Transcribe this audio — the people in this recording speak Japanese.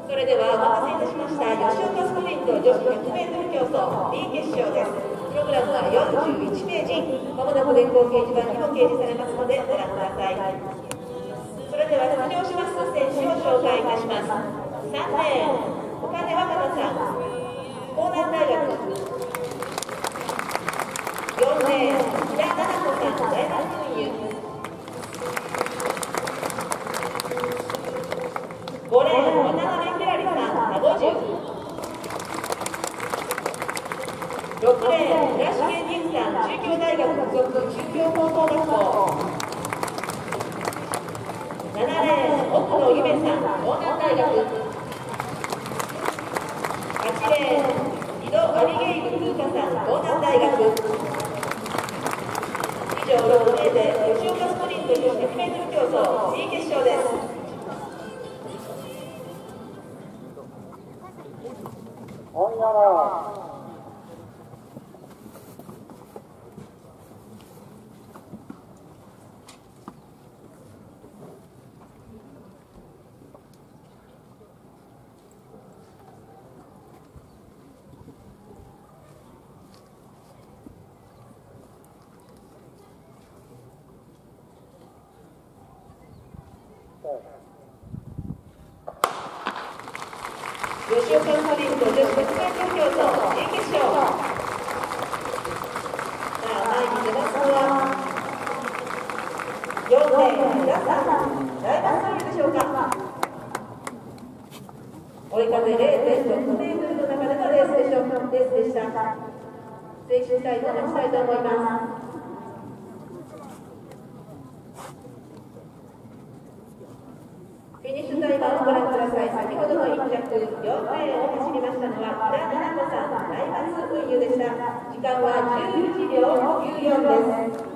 それではお待たせいたしました吉岡スプリント女子 100m 競争 B 決勝です。プログラムは41ページ、まもなく電光掲示板にも掲示されますのでご覧ください。それでは出場します選手を紹介いたします。3レーン岡根若菜さん、江南大学。4レーン木田七子さん、大学運輸。5レーン渡辺ひらりさん、名護中。6レーン村重仁さん、中京大学附属中京高等学校。7レーン奥野ゆめさん、江南大学。8レーン井戸アビゲイル風花さん、江南大学。以上6名で吉岡スプリント女子 100m 競争 B 決勝です。吉岡スプリント女子 100m 競争 A 決勝。さあ、前に出ますのは4レーン皆さん、大学生でしょうか。追い風 0.6 メートルの中でのレースでした。静止したいと待ちたいと思います。フィニッシュタイマーをご覧ください。先ほどの1着4レーンを走りましたのは木田七子さん、大発運輸でした。時間は11秒94です。